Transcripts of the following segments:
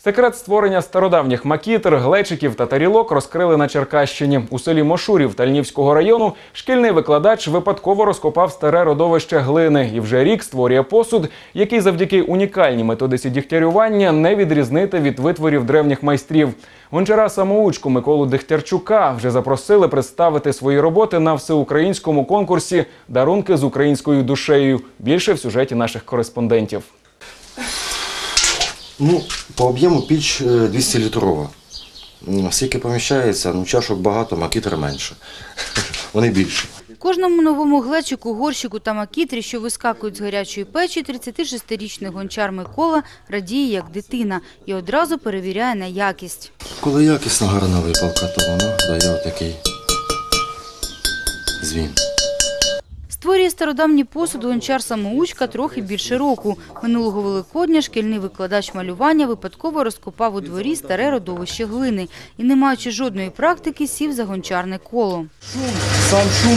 Секрет створення стародавніх макітр, глечиків та тарілок розкрили на Черкащині. У селі Мошурів Тальнівського району шкільний викладач випадково розкопав старе родовище глини і вже рік створює посуд, який завдяки унікальній методиці дігтярювання не відрізнити від витворів древніх майстрів. Гончара-самоучку Миколу Дегтярчука вже запросили представити свої роботи на всеукраїнському конкурсі «Дарунки з українською душею». Більше в сюжеті наших кореспондентів. По об'єму піч 200-літрова. Скільки поміщається, чашок багато, макітр менше. Вони більші. Кожному новому глечику, горщику та макітрі, що вискакують з гарячої печі, 36-річний гончар Микола радіє як дитина і одразу перевіряє на якість. Коли якісна гарна випалка, то вона дає отакий дзвін. Створює стародавній посуд гончар-самоучка трохи більше року. Минулого Великодня шкільний викладач малювання випадково розкопав у дворі старе родовище глини і, не маючи жодної практики, сів за гончарне коло. Сам шум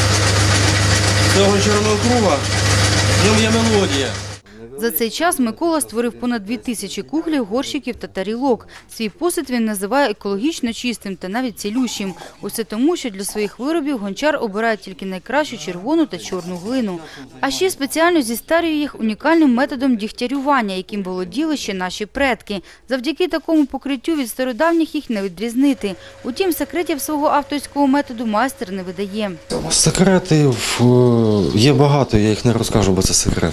цього гончарного круга, в ньому є мелодія. За цей час Микола створив понад 2000 кухлів, горщиків та тарілок. Свій посуд він називає екологічно чистим та навіть цілющим. Усе тому, що для своїх виробів гончар обирає тільки найкращу червону та чорну глину. А ще спеціально зістарює їх унікальним методом дігтярювання, яким володіли ще наші предки. Завдяки такому покриттю від стародавніх їх не відрізнити. Утім, секретів свого авторського методу майстер не видає. Секретів є багато, я їх не розкажу, бо це секрет.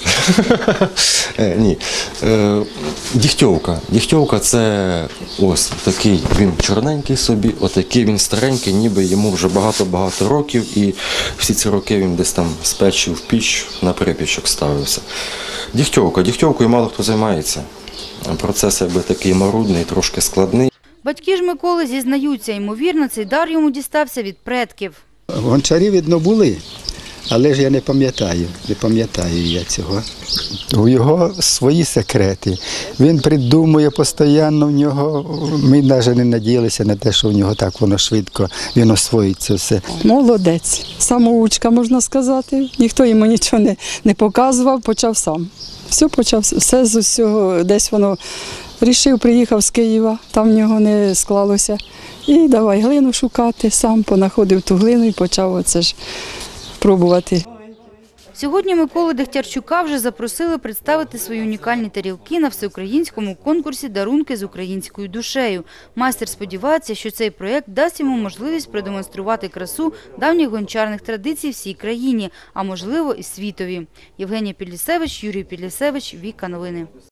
Ні. Дігтьовка. Дігтьовка – це ось такий він чорненький собі, отакий він старенький, ніби йому вже багато-багато років, і всі ці роки він десь там з печі в піч на припічок ставився. Дігтьовка. Дігтьовкою мало хто займається. Процес якби такий марудний, трошки складний. Батьки ж Миколи зізнаються, ймовірно, цей дар йому дістався від предків. Гончарі, видно, були, але ж я не пам'ятаю я цього. У його свої секрети. Він придумує постійно в нього, ми навіть не надіялися на те, що в нього так воно швидко, він освоїть це все. Молодець, самоучка, можна сказати. Ніхто йому нічого не показував, почав сам. Все з усього, десь воно рішив, приїхав з Києва, там в нього не склалося. І давай глину шукати, сам понаходив ту глину і почав оце ж пробувати. Сьогодні Миколу Дегтярчука вже запросили представити свої унікальні тарілки на всеукраїнському конкурсі «Дарунки з українською душею». Майстер сподівається, що цей проєкт дасть йому можливість продемонструвати красу давніх гончарних традицій всій країні, а можливо і світові. Євгенія Пілісевич, Юрій Пілісевич, Віка Новини.